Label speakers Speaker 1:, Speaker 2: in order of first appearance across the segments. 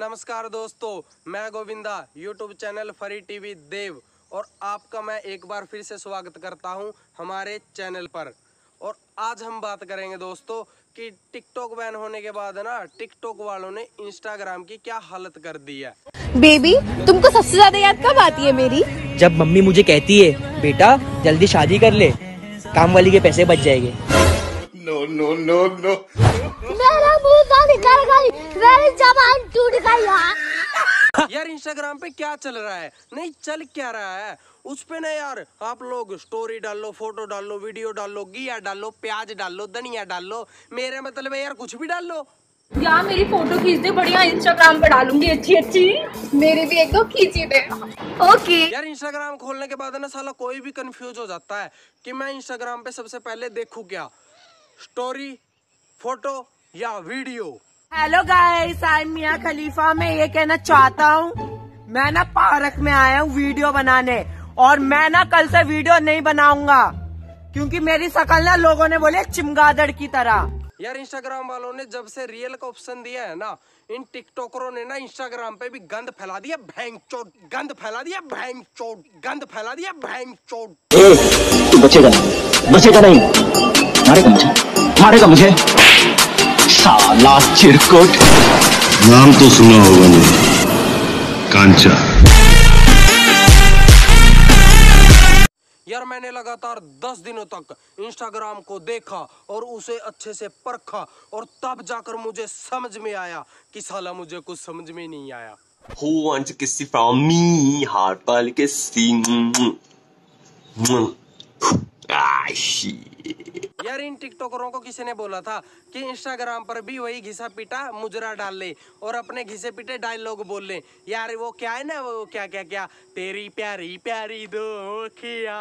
Speaker 1: नमस्कार दोस्तों, मैं गोविंदा यूट्यूब चैनल फरी टीवी देव और आपका मैं एक बार फिर से स्वागत करता हूं हमारे चैनल पर। और आज हम बात करेंगे दोस्तों कि टिकटॉक बैन होने के बाद ना टिकटॉक वालों ने इंस्टाग्राम की क्या हालत कर दी है।
Speaker 2: बेबी, तुमको सबसे ज्यादा याद कब आती है मेरी?
Speaker 3: जब मम्मी मुझे कहती है बेटा जल्दी शादी कर ले, काम वाली के पैसे बच जाएंगे।
Speaker 4: नो नो नो नो
Speaker 2: मेरा मुंह निकल गई, मेरी जबान टूट गई।
Speaker 1: यार इंस्टाग्राम पे क्या चल रहा है, नहीं चल क्या रहा है उस पे ना यार। आप लोग स्टोरी डालो, फोटो डालो, वीडियो डालो, घिया डालो, प्याज डालो, धनिया डालो, मेरे मतलब है यार कुछ भी डालो।
Speaker 5: यार मेरी फोटो खींच दे, बढ़िया इंस्टाग्राम पे डालूंगी अच्छी अच्छी।
Speaker 2: मेरी भी एक दो खींची दे।
Speaker 5: ओके
Speaker 1: यार इंस्टाग्राम खोलने के बाद ना साला कोई भी कंफ्यूज हो जाता है कि मैं इंस्टाग्राम पे सबसे पहले देखूं क्या, स्टोरी, फोटो या video.
Speaker 6: Hello guys, I am Mia Khalifa. मैं ये कहना चाहता हूँ, मैं ना पार्क में आया हूँ वीडियो बनाने, और मैं ना कल से वीडियो नहीं बनाऊंगा क्योंकि मेरी शक्ल ना लोगों ने बोले चमगादड़ की तरह।
Speaker 1: यार इंस्टाग्राम वालों ने जब से रियल का ऑप्शन दिया है ना, इन टिकटॉकरों ने ना इंस्टाग्राम पे भी गंद फैला दिया, भैंचोद गंद फैला दिया, भैंचोद गंद फैला दिया, भैंचोद।
Speaker 3: तू बचेगा नहीं, मारेगा मुझे साला चिरकुट।
Speaker 4: नाम तो सुना होगा नहीं, कांचा।
Speaker 1: यार मैंने लगातार 10 दिनों तक इंस्टाग्राम को देखा और उसे अच्छे से परखा और तब जाकर मुझे समझ में आया कि साला मुझे कुछ समझ में नहीं आया।
Speaker 7: Who wants to kiss from me? Hard ball kissing. Ah, shit.
Speaker 1: यार इन टिकटॉकरों को किसी ने बोला था कि इंस्टाग्राम पर भी वही घिसा पीटा मुजरा डाल ले और अपने घिसे पीटे डायलॉग बोल ले। यार वो क्या है ना, वो क्या क्या क्या, तेरी प्यारी प्यारी दो अखियां।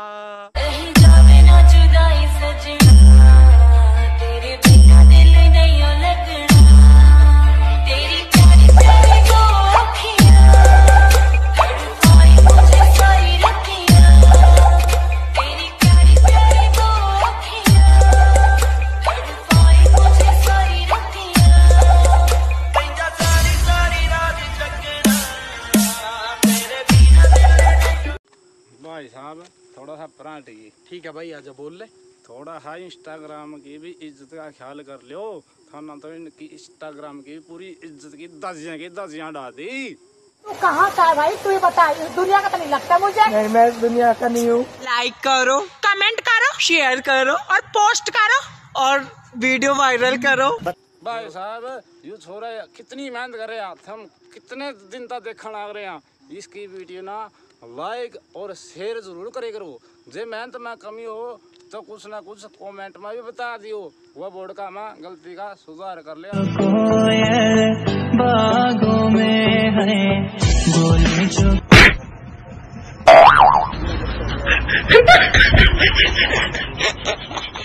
Speaker 8: भाई साहब थोड़ा सा परांठी।
Speaker 1: ठीक है भाई, आजा बोल ले।
Speaker 8: थोड़ा सा इंस्टाग्राम की भी इज्जत का ख्याल कर लो, थाना तो इनकी इंस्टाग्राम की पूरी इज्जत की दसियां डाल दी।
Speaker 2: तू कहाँ का है भाई, तू ही बता। इस दुनिया का तो नहीं लगता मुझे।
Speaker 6: नहीं, मैं इस दुनिया का नहीं हूँ। लाइक करो, कमेंट करो, शेयर करो और पोस्ट करो और वीडियो वायरल करो।
Speaker 8: भाई साहब यू छोरा कितनी मेहनत कर रहे हैं, हम कितने दिन तक देखने लग रहे हैं। इसकी वीडियो ना लाइक और शेयर जरूर करे करो। जे मेहनत में कमी हो तो कुछ ना कुछ कमेंट में भी बता दियो, वह बोर्ड का मैं गलती का सुधार कर ले। बागों में है बोले जो